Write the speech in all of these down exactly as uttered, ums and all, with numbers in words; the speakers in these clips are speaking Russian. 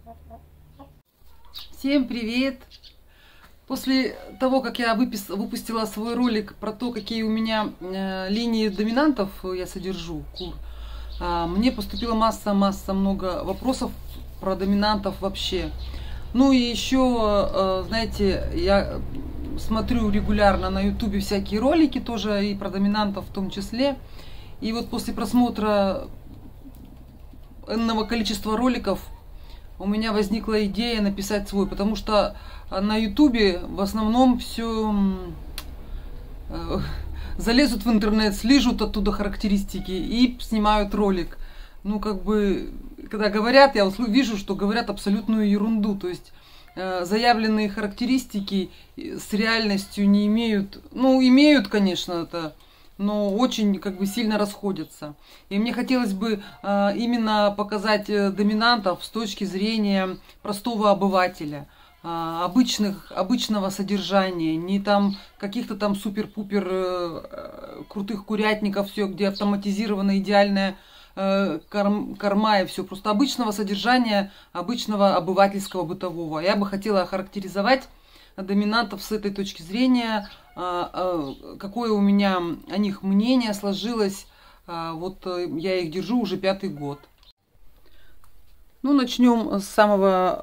Всем привет! После того, как я выпис... выпустила свой ролик про то, какие у меня э, линии доминантов я содержу, кур, э, мне поступила масса-масса много вопросов про доминантов вообще. Ну и еще, э, знаете, я смотрю регулярно на ютубе всякие ролики тоже и про доминантов в том числе. И вот после просмотра энного количества роликов у меня возникла идея написать свой, потому что на ютубе в основном все э, залезут в интернет, слижут оттуда характеристики и снимают ролик. Ну, как бы, когда говорят, я вижу, что говорят абсолютную ерунду, то есть э, заявленные характеристики с реальностью не имеют, ну, имеют, конечно, это, но очень как бы сильно расходятся. И мне хотелось бы э, именно показать э, доминантов с точки зрения простого обывателя, э, обычных, обычного содержания, не там каких-то там супер-пупер э, крутых курятников, все, где автоматизирована идеальная э, корм, корма и все. Просто обычного содержания, обычного обывательского бытового. Я бы хотела охарактеризовать доминантов с этой точки зрения, какое у меня о них мнение сложилось. Вот я их держу уже пятый год. Ну, начнем с самого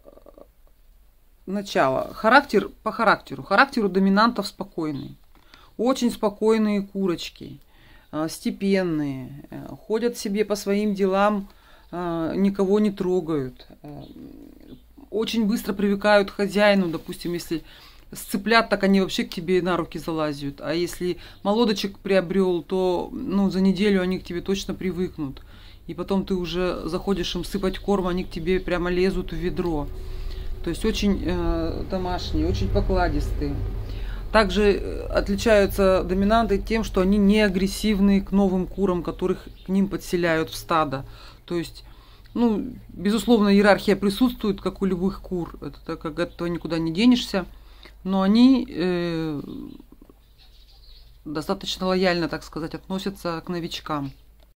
начала. Характер по характеру. Характер у доминантов спокойный. Очень спокойные курочки, степенные, ходят себе по своим делам, никого не трогают. Очень быстро привыкают к хозяину, допустим, если сцеплят, так они вообще к тебе на руки залазят. А если молодочек приобрел, то ну, за неделю они к тебе точно привыкнут. И потом ты уже заходишь им сыпать корм, они к тебе прямо лезут в ведро. То есть очень э, домашние, очень покладистые. Также отличаются доминанты тем, что они не агрессивны к новым курам, которых к ним подселяют в стадо. То есть, ну, безусловно, иерархия присутствует, как у любых кур. Это как от этого никуда не денешься. Но они э, достаточно лояльно, так сказать, относятся к новичкам.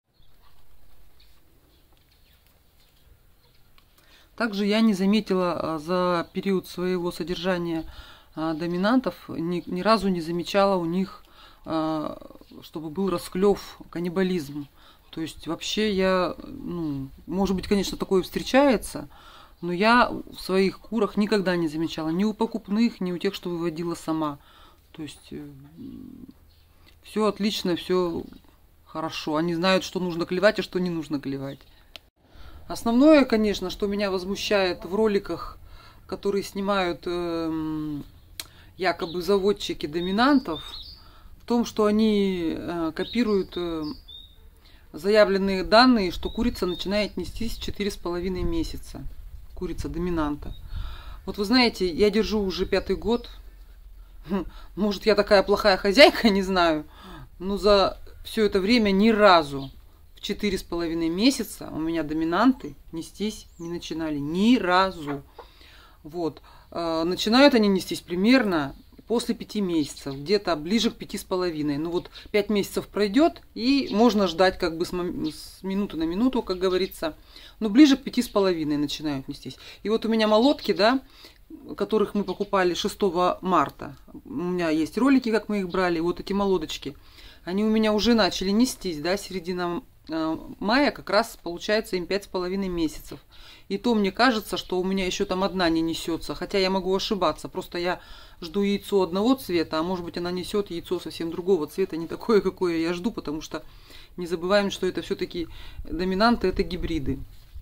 Также я не заметила за период своего содержания доминантов, ни, ни разу не замечала у них, чтобы был расклев, каннибализм. То есть вообще я, ну, может быть, конечно, такое встречается, но я в своих курах никогда не замечала. Ни у покупных, ни у тех, что выводила сама. То есть все отлично, все хорошо. Они знают, что нужно клевать, а что не нужно клевать. Основное, конечно, что меня возмущает в роликах, которые снимают э, якобы заводчики доминантов, в том, что они э, копируют э, заявленные данные, что курица начинает нестись в четыре с половиной месяца. Курица доминанта. Вот вы знаете, я держу уже пятый год. Может, я такая плохая хозяйка, не знаю. Но за все это время ни разу в четыре с половиной месяца у меня доминанты нестись не начинали. Ни разу. Вот. Начинают они нестись примерно после пяти месяцев, где-то ближе к пяти с половиной. Ну вот пять месяцев пройдет, и можно ждать как бы с, с минуты на минуту, как говорится. Но ближе к пяти с половиной начинают нестись. И вот у меня молотки, да, которых мы покупали шестого марта. У меня есть ролики, как мы их брали. Вот эти молодочки, они у меня уже начали нестись, да, середина э, мая, как раз получается им пять с половиной месяцев. И то мне кажется, что у меня еще там одна не несется, хотя я могу ошибаться. Просто я жду яйцо одного цвета, а может быть она несет яйцо совсем другого цвета, не такое, какое я жду, потому что не забываем, что это все-таки доминанты, это гибриды.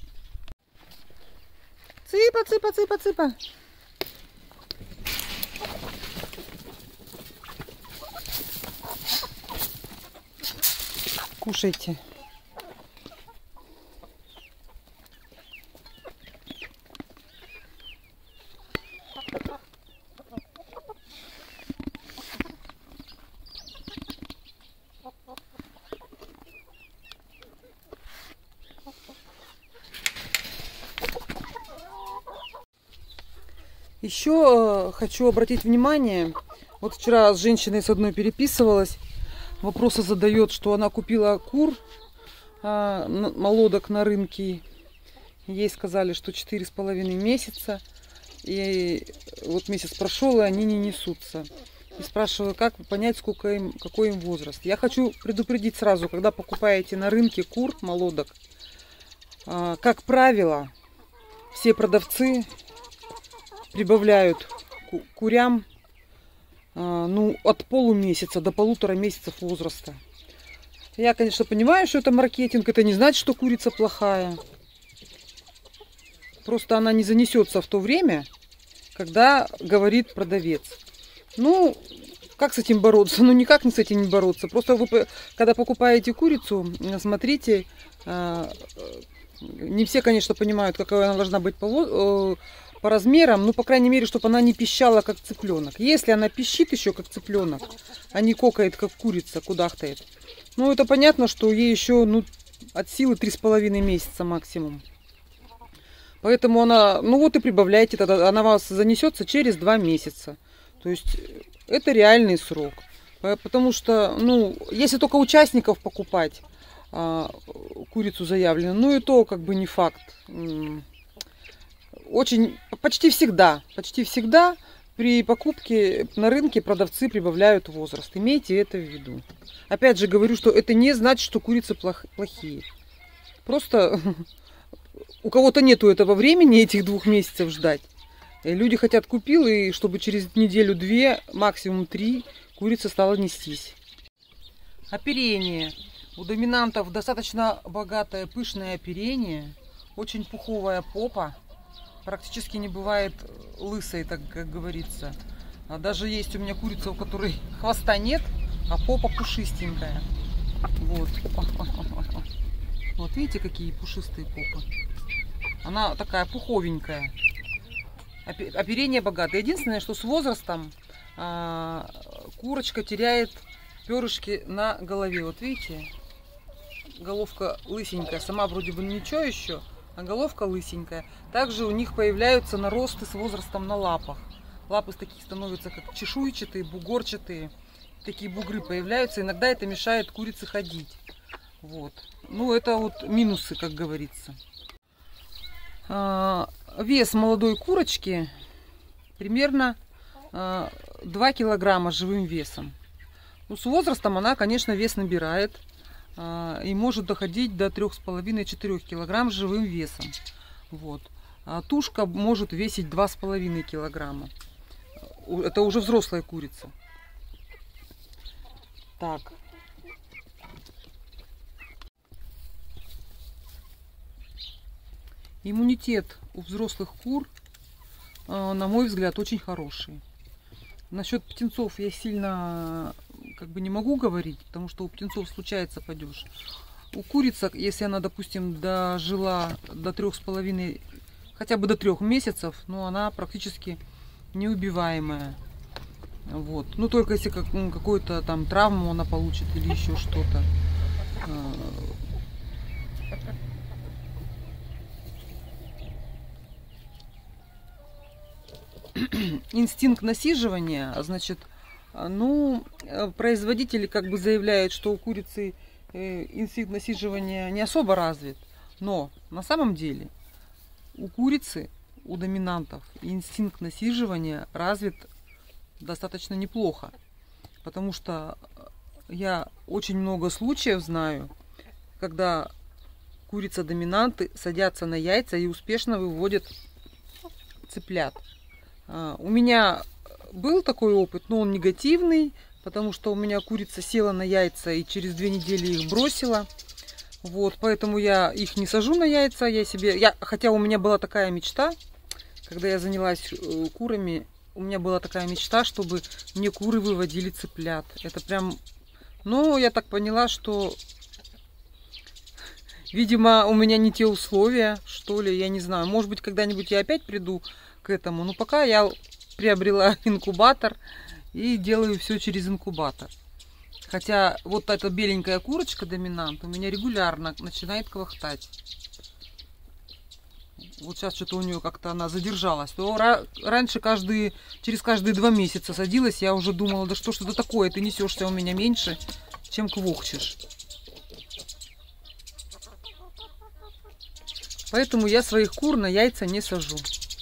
Цыпа, цыпа, цыпа, цыпа. Кушайте. Еще хочу обратить внимание, вот вчера с женщиной с одной переписывалась, вопросы задает, что она купила кур, молодок на рынке, Ей сказали, что четыре с половиной месяца. И вот месяц прошел, и они не несутся. И спрашиваю, как понять, сколько им, какой им возраст. Я хочу предупредить сразу, когда покупаете на рынке кур, молодок, как правило, все продавцы прибавляют курям ну, от полумесяца до полутора месяцев возраста. Я, конечно, понимаю, что это маркетинг. Это не значит, что курица плохая. Просто она не занесется в то время, когда говорит продавец. Ну, как с этим бороться? Ну, никак не с этим не бороться. Просто вы, когда покупаете курицу, смотрите, не все, конечно, понимают, какая она должна быть по, по размерам. Ну, по крайней мере, чтобы она не пищала, как цыпленок. Если она пищит еще, как цыпленок, а не кокает, как курица, кудахтает, ну, это понятно, что ей еще ну, от силы три с половиной месяца максимум. Поэтому она, ну вот и прибавляйте, тогда она вас занесется через два месяца. То есть это реальный срок. Потому что, ну, если только участников покупать а, курицу заявленную, ну и то как бы не факт. Очень, почти всегда, почти всегда при покупке на рынке продавцы прибавляют возраст. Имейте это в виду. Опять же говорю, что это не значит, что курицы плохие. Просто у кого-то нету этого времени, этих двух месяцев ждать. Люди хотят купил, и чтобы через неделю-две, максимум три, курица стала нестись. Оперение. У доминантов достаточно богатое пышное оперение. Очень пуховая попа. Практически не бывает лысой, так как говорится. А даже есть у меня курица, у которой хвоста нет, а попа пушистенькая. Вот. Вот видите, какие пушистые попы. Она такая пуховенькая. Оперение богатое. Единственное, что с возрастом а, курочка теряет перышки на голове. Вот видите, головка лысенькая. Сама вроде бы ничего еще, а головка лысенькая. Также у них появляются наросты с возрастом на лапах. Лапы такие становятся как чешуйчатые, бугорчатые. Такие бугры появляются. Иногда это мешает курице ходить. Вот. Ну, это вот минусы, как говорится. Вес молодой курочки примерно два килограмма живым весом. Ну, с возрастом она, конечно, вес набирает и может доходить до трёх с половиной-четырёх килограмм живым весом. Вот. А тушка может весить два с половиной килограмма. Это уже взрослая курица. Так. Иммунитет у взрослых кур, на мой взгляд, очень хороший. Насчет птенцов я сильно как бы не могу говорить, потому что у птенцов случается падеж. У курицы, если она, допустим, дожила до трех с половиной, хотя бы до трех месяцев, но она практически неубиваемая. Вот. Ну только если как, ну, какую-то там травму она получит или еще что-то. Инстинкт насиживания, значит, ну, производители как бы заявляют, что у курицы инстинкт насиживания не особо развит, но на самом деле у курицы, у доминантов инстинкт насиживания развит достаточно неплохо, потому что я очень много случаев знаю, когда курица-доминанты садятся на яйца и успешно выводят цыплят. У меня был такой опыт, но он негативный, потому что у меня курица села на яйца и через две недели их бросила. Вот, поэтому я их не сажу на яйца, я себе, я, хотя у меня была такая мечта, когда я занялась курами, у меня была такая мечта, чтобы мне куры выводили цыплят. Это прям, ну, я так поняла, что, видимо, у меня не те условия, что ли, я не знаю. Может быть, когда-нибудь я опять приду к этому. Но пока я приобрела инкубатор и делаю все через инкубатор. Хотя вот эта беленькая курочка доминант у меня регулярно начинает квахтать. Вот сейчас что-то у нее как-то она задержалась. То раньше каждые, через каждые два месяца садилась, я уже думала, да что ж это такое, ты несешься у меня меньше, чем квохчешь. Поэтому я своих кур на яйца не сажу.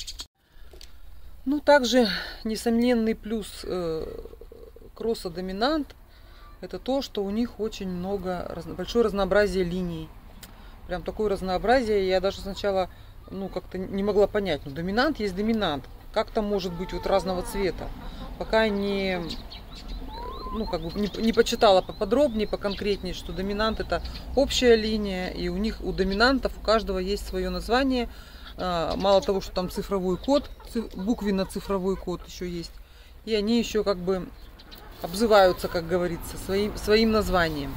Ну, также несомненный плюс э, кросса доминант — это то, что у них очень много, большое разнообразие линий. Прям такое разнообразие. Я даже сначала, ну, как-то не могла понять. Ну, доминант есть доминант. Как там может быть вот разного цвета? Пока не, ну, как бы не, не почитала поподробнее, поконкретнее, что доминант — это общая линия, и у них, у доминантов, у каждого есть свое название. Мало того, что там цифровой код, буквенно-цифровой код еще есть, и они еще как бы обзываются, как говорится, своим, своим названием.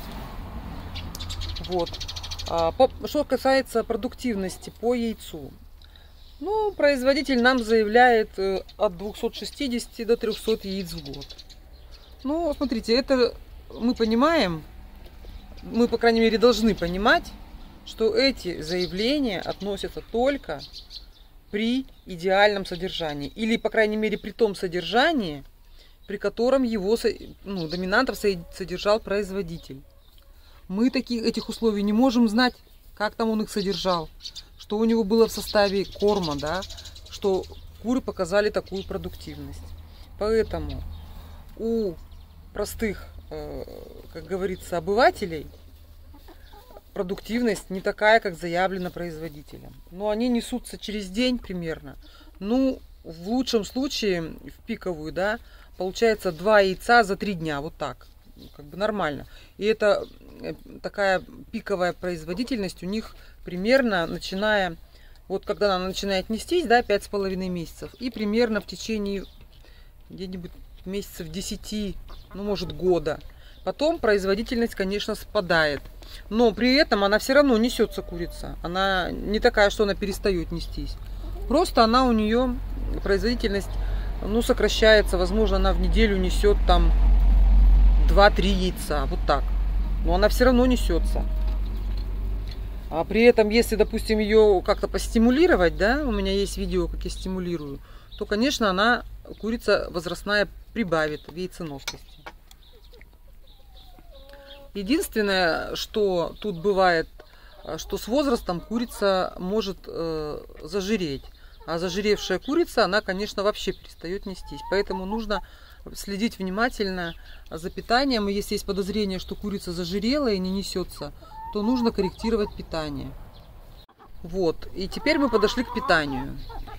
Вот. А по, что касается продуктивности по яйцу. Ну, производитель нам заявляет от двухсот шестидесяти до трёхсот яиц в год. Ну, смотрите, это мы понимаем, мы, по крайней мере, должны понимать, что эти заявления относятся только при идеальном содержании. Или, по крайней мере, при том содержании, при котором его, ну, доминантов содержал производитель. Мы таких, этих условий не можем знать, как там он их содержал, что у него было в составе корма, да, что куры показали такую продуктивность. Поэтому у простых, как говорится, обывателей продуктивность не такая, как заявлена производителем. Но они несутся через день примерно. Ну, в лучшем случае, в пиковую, да, получается два яйца за три дня. Вот так. Как бы нормально. И это такая пиковая производительность у них примерно, начиная, вот когда она начинает нестись, да, пять с половиной месяцев. И примерно в течение где-нибудь месяцев десяти, ну, может, года. Потом производительность, конечно, спадает. Но при этом она все равно несется, курица. Она не такая, что она перестает нестись. Просто она у нее, производительность, ну, сокращается. Возможно, она в неделю несет там два-три яйца. Вот так. Но она все равно несется. А при этом, если, допустим, ее как-то постимулировать, да, у меня есть видео, как я стимулирую, то, конечно, она, курица возрастная, прибавит в яйценоскости. Единственное, что тут бывает, что с возрастом курица может э, зажиреть. А зажиревшая курица, она, конечно, вообще перестает нестись. Поэтому нужно следить внимательно за питанием. И если есть подозрение, что курица зажирела и не несется, то нужно корректировать питание. Вот. И теперь мы подошли к питанию.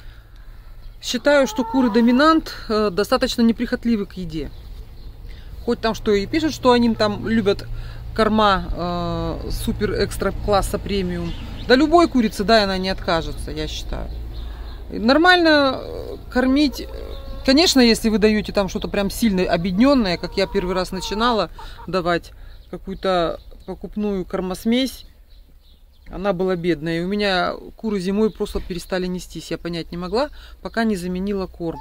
Считаю, что куры доминант э, достаточно неприхотливы к еде. Хоть там что и пишут, что они там любят корма э, супер экстра класса премиум. Да любой курице, да, она не откажется, я считаю. Нормально кормить. Конечно, если вы даете там что-то прям сильно обедненное, как я первый раз начинала давать какую-то покупную кормосмесь, она была бедная. И у меня куры зимой просто перестали нестись. Я понять не могла, пока не заменила корм.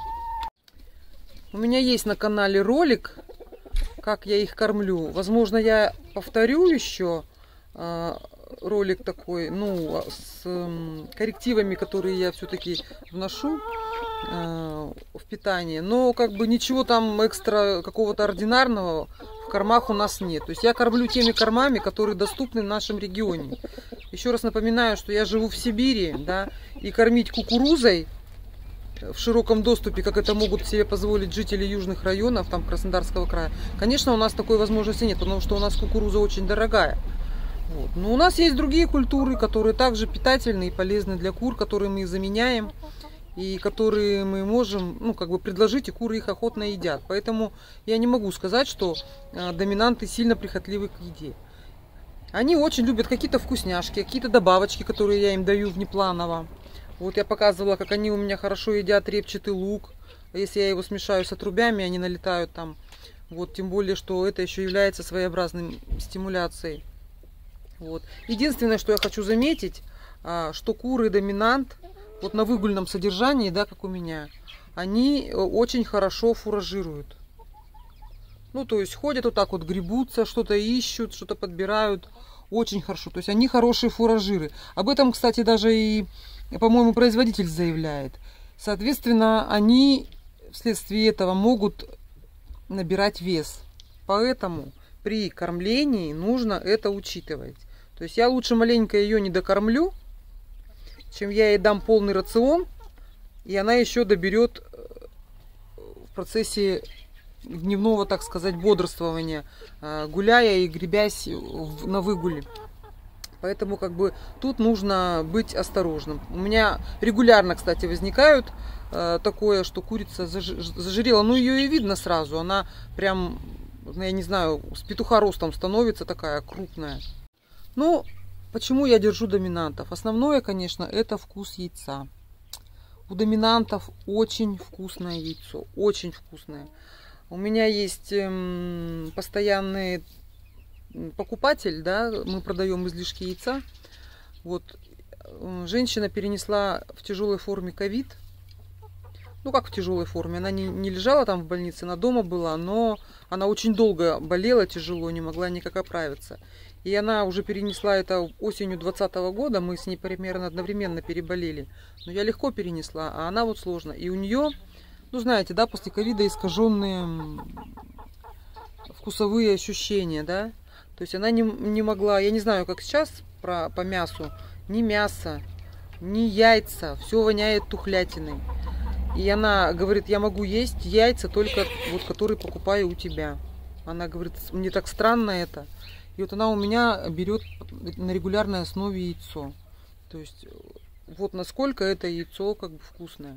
У меня есть на канале ролик, как я их кормлю. Возможно, я повторю еще э, ролик такой, ну, с э, коррективами, которые я все-таки вношу э, в питание. Но как бы ничего там экстра какого-то ординарного в кормах у нас нет. То есть я кормлю теми кормами, которые доступны в нашем регионе. Еще раз напоминаю, что я живу в Сибири, да, и кормить кукурузой в широком доступе, как это могут себе позволить жители южных районов, там Краснодарского края, конечно, у нас такой возможности нет, потому что у нас кукуруза очень дорогая. Вот. Но у нас есть другие культуры, которые также питательны и полезны для кур, которые мы заменяем и которые мы можем, ну, как бы предложить, и куры их охотно едят. Поэтому я не могу сказать, что э, доминанты сильно прихотливы к еде. Они очень любят какие-то вкусняшки, какие-то добавочки, которые я им даю внепланово. Вот я показывала, как они у меня хорошо едят репчатый лук. Если я его смешаю с отрубями, они налетают там. Вот, тем более, что это еще является своеобразной стимуляцией. Вот. Единственное, что я хочу заметить, что куры доминант, вот на выгульном содержании, да, как у меня, они очень хорошо фуражируют. Ну, то есть ходят вот так вот, гребутся, что-то ищут, что-то подбирают. Очень хорошо. То есть они хорошие фуражиры. Об этом, кстати, даже и, по-моему, производитель заявляет. Соответственно, они вследствие этого могут набирать вес. Поэтому при кормлении нужно это учитывать. То есть я лучше маленько ее не докормлю, чем я ей дам полный рацион, и она еще доберет в процессе дневного, так сказать, бодрствования, гуляя и гребясь на выгуле. Поэтому как бы тут нужно быть осторожным. У меня регулярно, кстати, возникают э, такое, что курица зажирела. Ну, ее и видно сразу. Она прям, я не знаю, с петуха ростом становится такая крупная. Ну, почему я держу доминантов? Основное, конечно, это вкус яйца. У доминантов очень вкусное яйцо. Очень вкусное. У меня есть эм, постоянные... покупатель, да, мы продаем излишки яйца. Вот, женщина перенесла в тяжелой форме ковид. Ну, как в тяжелой форме? Она не, не лежала там в больнице, она дома была, но она очень долго болела тяжело, не могла никак оправиться. И она уже перенесла это осенью двадцатого года, мы с ней примерно одновременно переболели. Но я легко перенесла, а она вот сложно. И у нее, ну, знаете, да, после ковида искаженные вкусовые ощущения, да. То есть она не, не могла, я не знаю, как сейчас про, по мясу, ни мясо, ни яйца, все воняет тухлятиной. И она говорит, я могу есть яйца только вот, которые покупаю у тебя. Она говорит, мне так странно это. И вот она у меня берет на регулярной основе яйцо. То есть вот насколько это яйцо как бы вкусное.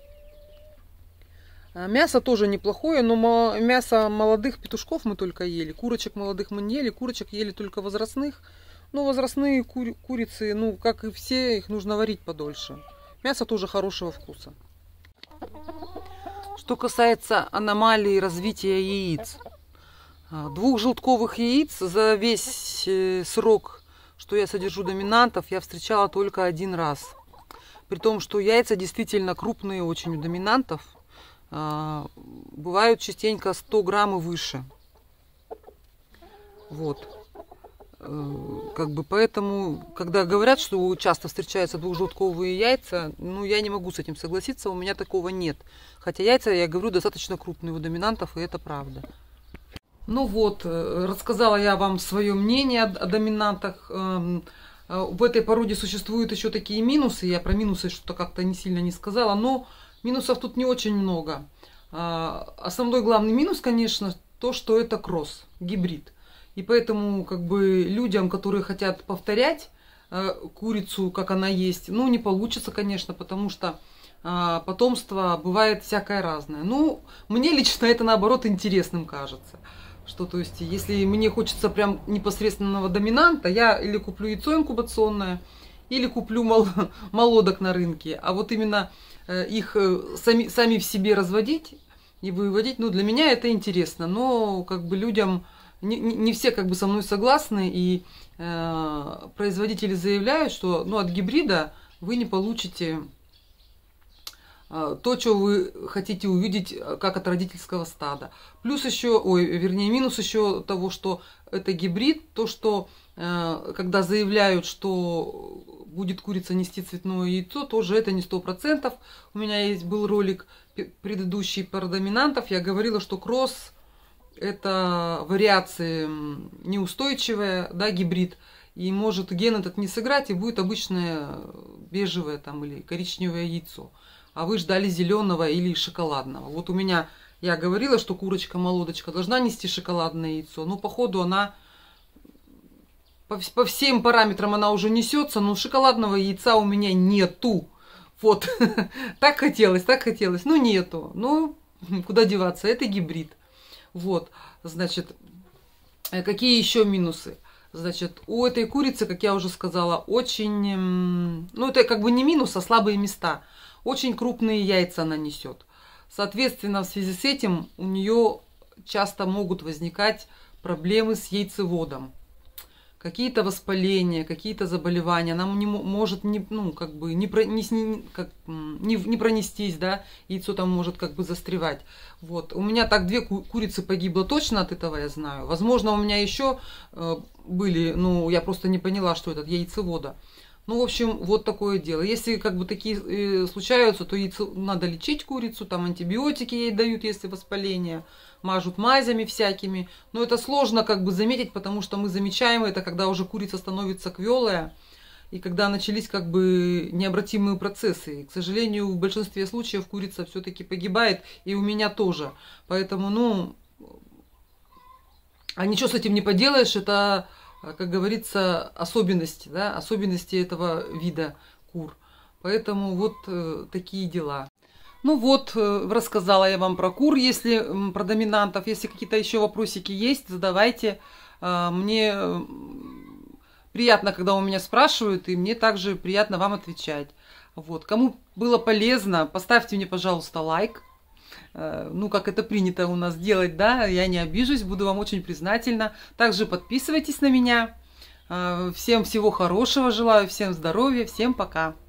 Мясо тоже неплохое, но мясо молодых петушков мы только ели. Курочек молодых мы не ели, курочек ели только возрастных. Но возрастные кури курицы, ну, как и все, их нужно варить подольше. Мясо тоже хорошего вкуса. Что касается аномалии развития яиц. Двух желтковых яиц за весь срок, что я содержу доминантов, я встречала только один раз. При том, что яйца действительно крупные очень у доминантов. Бывают частенько сто грамм и выше. Вот. Как бы поэтому, когда говорят, что часто встречаются двухжелтковые яйца, ну, я не могу с этим согласиться, у меня такого нет. Хотя яйца, я говорю, достаточно крупные у доминантов, и это правда. Ну вот, рассказала я вам свое мнение о доминантах. В этой породе существуют еще такие минусы. Я про минусы что-то как-то не сильно не сказала, но минусов тут не очень много. Основной главный минус, конечно, то, что это кросс, гибрид. И поэтому как бы людям, которые хотят повторять курицу, как она есть, ну, не получится, конечно, потому что потомство бывает всякое разное. Ну, мне лично это, наоборот, интересным кажется. Что, то есть, если мне хочется прям непосредственного доминанта, я или куплю яйцо инкубационное, или куплю мол, молодок на рынке. А вот именно их сами, сами в себе разводить и выводить, ну, для меня это интересно. Но как бы людям, не, не все как бы со мной согласны, и э, производители заявляют, что, ну, от гибрида вы не получите э, то, что вы хотите увидеть, как от родительского стада. Плюс еще, ой, вернее, минус еще того, что это гибрид, то, что э, когда заявляют, что будет курица нести цветное яйцо, тоже это не сто процентов. У меня есть был ролик предыдущий про доминантов. Я говорила, что кросс это вариация неустойчивая, да, гибрид. И может ген этот не сыграть, и будет обычное бежевое там или коричневое яйцо. А вы ждали зеленого или шоколадного. Вот у меня, я говорила, что курочка-молодочка должна нести шоколадное яйцо. Но походу она... По всем параметрам она уже несется, но шоколадного яйца у меня нету. Вот, так хотелось, так хотелось, но нету. Ну, куда деваться, это гибрид. Вот, значит, какие еще минусы? Значит, у этой курицы, как я уже сказала, очень, ну, это как бы не минус, а слабые места. Очень крупные яйца она несет. Соответственно, в связи с этим у нее часто могут возникать проблемы с яйцеводом. Какие-то воспаления, какие-то заболевания, она не может не, ну, как бы не, про, не, как, не, не пронестись, да, яйцо там может как бы застревать. Вот. У меня так две ку курицы погибло точно от этого, я знаю. Возможно, у меня еще э, были, ну, я просто не поняла, что это от яйцевода. Ну, в общем, вот такое дело. Если как бы такие э, случаются, то яйцо, надо лечить курицу, там антибиотики ей дают, если воспаление, мажут мазями всякими. Но это сложно как бы заметить, потому что мы замечаем это, когда уже курица становится квелая. и когда начались как бы необратимые процессы. И, к сожалению, в большинстве случаев курица все-таки погибает, и у меня тоже. Поэтому, ну, а ничего с этим не поделаешь, это, как говорится, особенности, да, особенности этого вида кур. Поэтому вот э, такие дела. Ну вот, э, рассказала я вам про кур, если м, про доминантов. Если какие-то еще вопросики есть, задавайте. Э, мне э, приятно, когда у меня спрашивают, и мне также приятно вам отвечать. Вот. Кому было полезно, поставьте мне, пожалуйста, лайк. Э, ну, как это принято у нас делать, да, я не обижусь, буду вам очень признательна. Также подписывайтесь на меня. Э, всем всего хорошего желаю, всем здоровья, всем пока.